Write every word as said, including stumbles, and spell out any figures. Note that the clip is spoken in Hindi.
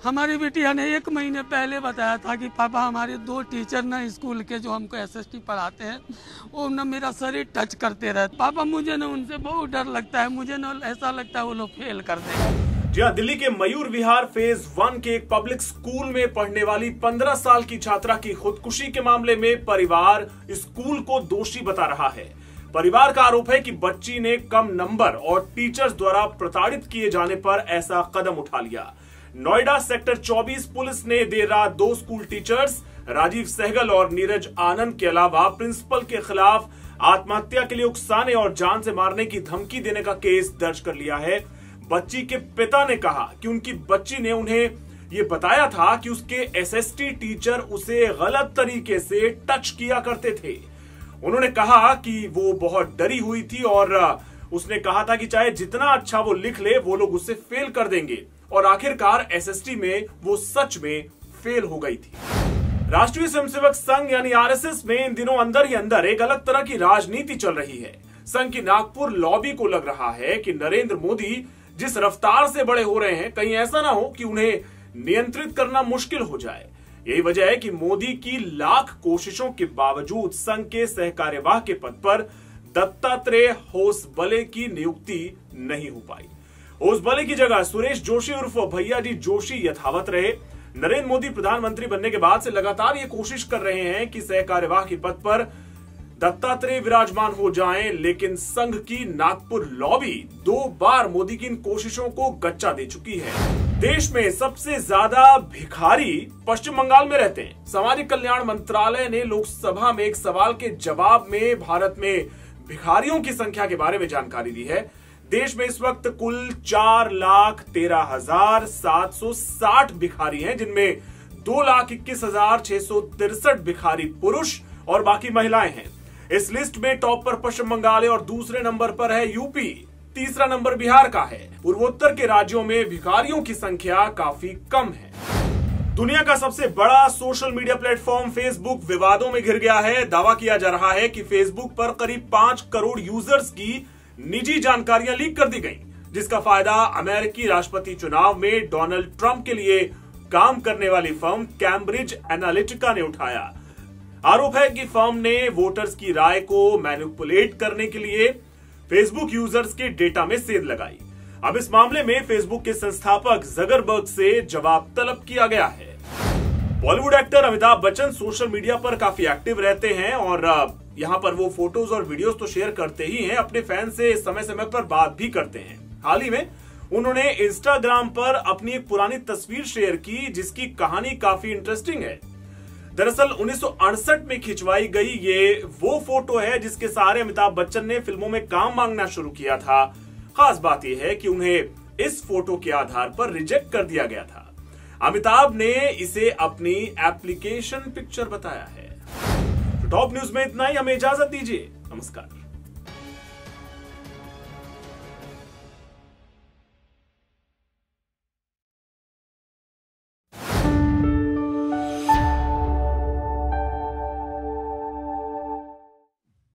हमारी बिटिया ने एक महीने पहले बताया था कि पापा हमारे दो टीचर ना स्कूल के जो हमको एसएसटी पढ़ाते हैं वो ना मेरा शरीर टच करते रहते। पापा मुझे ना उनसे बहुत डर लगता है, मुझे ना ऐसा लगता है वो लोग फेल कर देंगे। जी हाँ, दिल्ली के मयूर विहार फेज वन के एक पब्लिक स्कूल में पढ़ने वाली पंद्रह साल की छात्रा की खुदकुशी के मामले में परिवार स्कूल को दोषी बता रहा है। परिवार का आरोप है कि बच्ची ने कम नंबर और टीचर्स द्वारा प्रताड़ित किए जाने पर ऐसा कदम उठा लिया। नोएडा सेक्टर चौबीस पुलिस ने देर रात दो स्कूल टीचर्स राजीव सहगल और नीरज आनंद के अलावा प्रिंसिपल के खिलाफ आत्महत्या के लिए उकसाने और जान से मारने की धमकी देने का केस दर्ज कर लिया है। बच्ची के पिता ने कहा कि उनकी बच्ची ने उन्हें ये बताया था कि उसके एसएसटी टीचर उसे गलत तरीके से टच किया करते थे। उन्होंने कहा कि वो बहुत डरी हुई थी और उसने कहा था कि चाहे जितना अच्छा वो लिख ले वो लोग उससे फेल कर देंगे, और आखिरकार एसएसटी में वो सच में फेल हो गई थी। राष्ट्रीय स्वयंसेवक संघ यानी आरएसएस में इन दिनों अंदर ही अंदर एक अलग तरह की राजनीति चल रही है। संघ की नागपुर लॉबी को लग रहा है कि नरेंद्र मोदी जिस रफ्तार से बड़े हो रहे हैं, कहीं ऐसा ना हो कि उन्हें नियंत्रित करना मुश्किल हो जाए। यही वजह है कि मोदी की लाख कोशिशों के बावजूद संघ के सहकार्यवाह के पद पर दत्तात्रेय होसबले की नियुक्ति नहीं हो पाई। होसबले की जगह सुरेश जोशी उर्फ भैया जी जोशी यथावत रहे। नरेंद्र मोदी प्रधानमंत्री बनने के बाद से लगातार ये कोशिश कर रहे हैं कि सहकार्यवाह के पद पर दत्तात्रेय विराजमान हो जाएं, लेकिन संघ की नागपुर लॉबी दो बार मोदी की इन कोशिशों को गच्चा दे चुकी है। देश में सबसे ज्यादा भिखारी पश्चिम बंगाल में रहते हैं। सामाजिक कल्याण मंत्रालय ने लोकसभा में एक सवाल के जवाब में भारत में भिखारियों की संख्या के बारे में जानकारी दी है। देश में इस वक्त कुल चार लाख तेरह हजार सात सौ साठ भिखारी हैं, जिनमें दो लाख इक्कीस हजार छह सौ तिरसठ भिखारी पुरुष और बाकी महिलाएं हैं। इस लिस्ट में टॉप पर पश्चिम बंगाल है और दूसरे नंबर पर है यूपी। तीसरा नंबर बिहार का है। पूर्वोत्तर के राज्यों में भिखारियों की संख्या काफी कम है। दुनिया का सबसे बड़ा सोशल मीडिया प्लेटफॉर्म फेसबुक विवादों में घिर गया है। दावा किया जा रहा है कि फेसबुक पर करीब पांच करोड़ यूजर्स की निजी जानकारियां लीक कर दी गई, जिसका फायदा अमेरिकी राष्ट्रपति चुनाव में डोनाल्ड ट्रंप के लिए काम करने वाली फर्म कैम्ब्रिज एनालिटिका ने उठाया। आरोप है कि फर्म ने वोटर्स की राय को मैनिपुलेट करने के लिए फेसबुक यूजर्स के डेटा में सेंध लगाई। अब इस मामले में फेसबुक के संस्थापक जकरबर्ग से जवाब तलब किया गया है। Bollywood actor Amitabh Bachchan social media पर काफी एक्टिव रहते हैं और यहाँ पर वो फोटोज और वीडियोस तो शेयर करते ही हैं, अपने फैन से समय समय पर बात भी करते हैं। हाल ही में उन्होंने इंस्टाग्राम पर अपनी एक पुरानी तस्वीर शेयर की, जिसकी कहानी काफी इंटरेस्टिंग है। दरअसल उन्नीस सौ अड़सठ में खिंचवाई गई ये वो फोटो है जिसके सहारे अमिताभ बच्चन ने फिल्मों में काम मांगना शुरू किया था। खास बात यह है कि उन्हें इस फोटो के आधार पर रिजेक्ट कर दिया गया था। अमिताभ ने इसे अपनी एप्लीकेशन पिक्चर बताया है। तो टॉप न्यूज में इतना ही, हमें इजाजत दीजिए। नमस्कार।